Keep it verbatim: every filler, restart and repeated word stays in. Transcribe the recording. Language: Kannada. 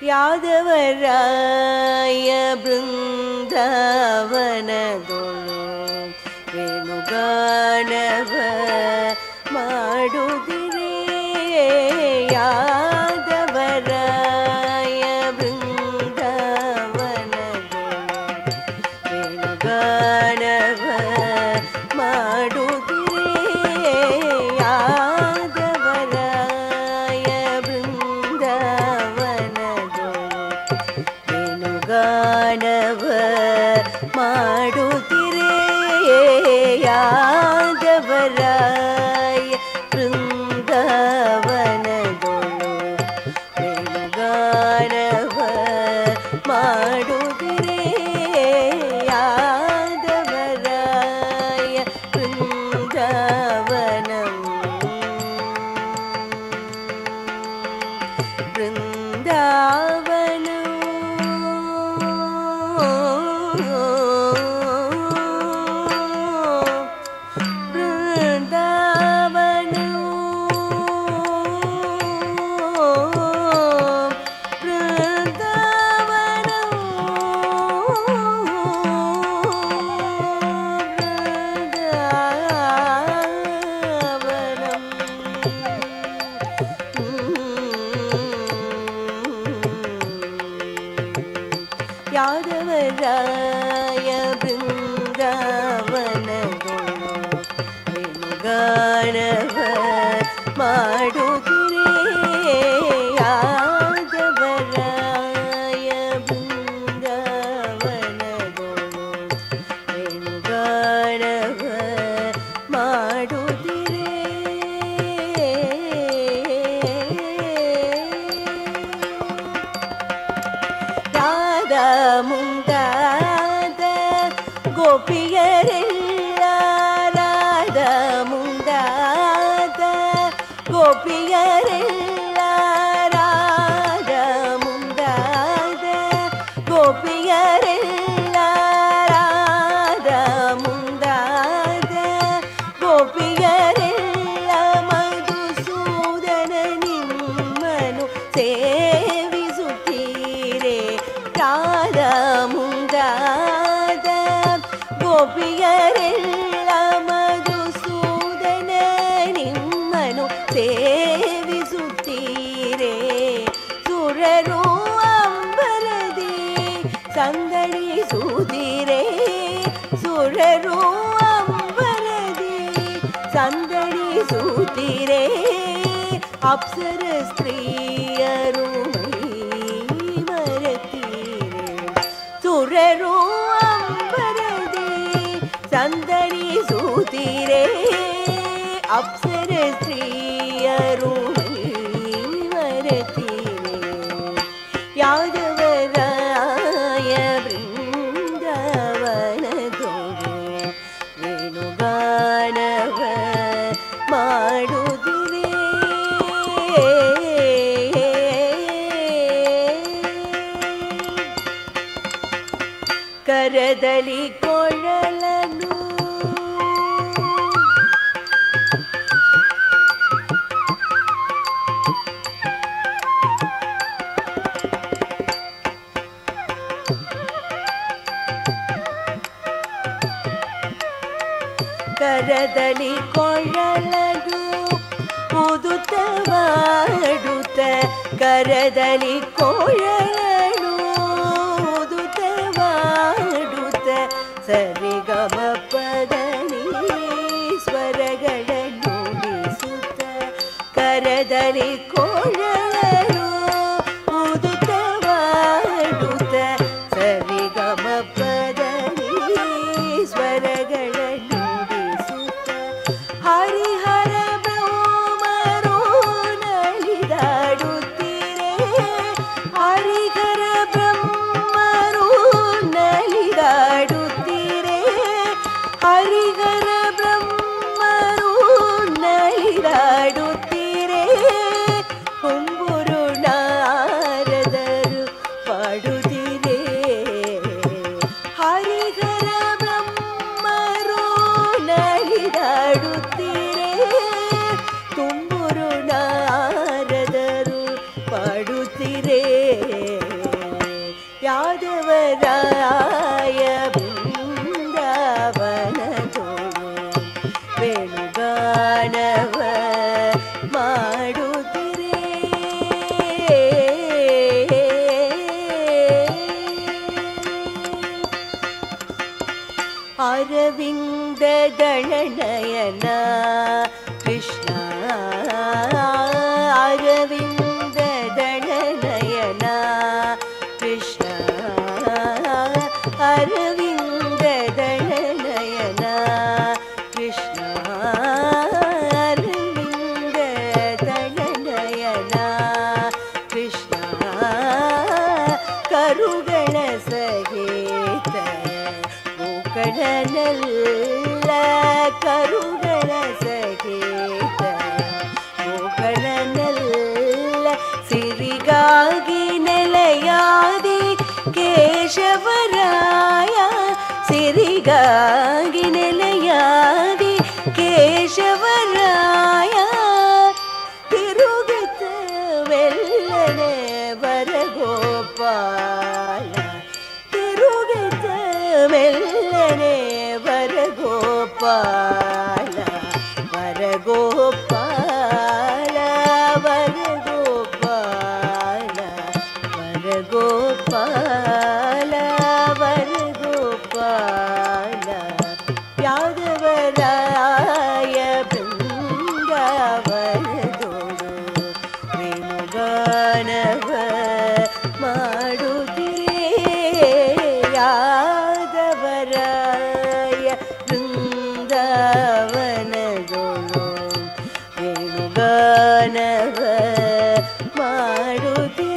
ಯಾದವರಾಯ ಬೃಂದಾವನದೊಳು ವೇಣುಗಾನವ ಮಾಡುತ್ತಿರೆ ಯಾದವರಾಯ ಬೃಂದಾವನದೊಳು ವೇಣುಗಾನವ ಮಾಡುತ್ತಿರೆ ಯಾದವರಾಯ ಬೃಂದಾವನದೊಳು ವೇಣುಗಾನವ ಮಾಡುತ್ತಿರೆ ಯಾದವರಾಯ ಬೃಂದಾವನದೊಳು ವೇಣುಗಾನವ ಮಾಡುತ್ತಿರೆ ಯಾದವರಾಯ ಬೃಂದಾವನಂ ಬೃಂದಾವನ ಯಾದವರಾಯ ಬೃಂದಾವನದೊಳು ವೇಣುಗಾನವ ಮಾಡುತ್ತಿರೆ ಯಾದವರಾಯ ಬೃಂದಾವನದೊಳು ವೇಣುಗಾನವ ಮಾಡುತ್ತಿರೆ ಮುಂದಾದ ಗೋಪಿಯರೆಲ್ಲ ರಾಧ ಮುಂದಾದ ಗೋಪಿಯರೆಲ್ಲ ರಾಧ ಮುಂದಾದ ಗೋಪಿಯರೆಲ್ಲ ರಾಧ ಮುಂದಾದ ಗೋಪಿಯರೆಲ್ಲ ಮಧುಸೂದನ ನಿಮ್ಮನು ಸೇವಿಸುತ್ತೀರೆ ರಾಧ ಮುಂದಾದ ಗೋಪಿಯರೆಲ್ಲ ಮಧುಸೂದನ ನಿಮ್ಮನು ಸೇವಿಸುತ್ತೀರೆ ಸುರರು ಅಂಬರದಿ ಸಂದಣಿಸುತ್ತೀರೆ ಸುರರು ಅಂಬರದಿ ಸಂದಣಿಸುತ್ತೀರೆ ಅಪ್ಸರ ಸ್ತ್ರೀಯರು ಸುರರು ಅಂಬರದಿ ಸಂದಣಿಸುತ್ತೀರೆ ಅಪ್ಸರ ಸ್ತ್ರೀಯರು ಮರೆತೀರೆ ಯಾದವರಾಯ ಬೃಂದಾವನದೊಳು ವೇಣುಗಾನವ ಮಾಡುತ್ತಿರೆ ಕರದಲ್ಲಿ ಕೊಳಲನು ಕರದಲ್ಲಿ ಕೊಳಲನು ಊದುತ್ತವಾಡುತ್ತ ಕರದಲ್ಲಿ ಕೊಳಲನು ಊದುತ್ತವಾಡುತ್ತ ಸರಿಗಮ ಪದನಿ ಸ್ವರಗಳ ನುಡಿಸುತ್ತ ಕರದಲ್ಲಿ ಕೊಳಲನು ಊದುತ್ತವಾಡುತ್ತ ಸರಿಗಮ ಪದನಿ ಸ್ವರಗಳ ನುಡಿಸುತ್ತ ಹರಿಹರ ಬ್ರಹ್ಮರು ನಲಿದಾಡುತ್ತೀರೆ ಹರಿಹರ ಬ್ರಹ್ಮರು ನಲಿದಾಡುತ್ತೀರೆ ಹರಿಹರ ಬ್ರಹ್ಮರು ನಲಿದಾಡುತ್ತೀರೆ ಹುಮ್ಮ ಮಾಡುತ್ತಿರೇ ಅರವಿಂದ ದಳನಯನ ಕೃಷ್ಣ ಅರವಿಂದ ದಳನಯನ ಕೃಷ್ಣ ಅರವಿಂದ ದಳನಯನ ಕೃಷ್ಣ ಅರವಿಂದ ದಳನಯನ ಕೃಷ್ಣ ಕರುಗಳ ಸಹಿತ ಕಡನಲ್ಲ ಕರುಗಳ ಸಹಿತ ಕಡನಲ್ಲ ಸಿರಿಗಾಗಿ ನೆಲೆಯಾದಿ ಕೇಶವರಾಯ ಸಿರಿಗಾಗಿ ನೆಲೆಯಾದಿ ಕೇಶವರಾಯ ತಿರುಗಿತವೆಲ್ಲನೆ ವರಗೋಪಾಲ ತಿರುಗಿತವೆಲ್ಲನೆ ವರಗೋಪಾಲ ವರಗೋಪಾಲ ವರಗೋಪಾಲ ವರಗೋಪಾಲ ವರಗೋಪಾಲ ಯಾದವರಾಯ ಬೃಂದಾವನದೋಡು ವೇಣುಗಾನವ ಮಾಡುತ್ತಿರೇ ಯಾದವರಾಯ ಬೃಂದಾವನದೋಡು ವೇಣುಗಾನವ ಮಾಡುತ್ತಿರೇ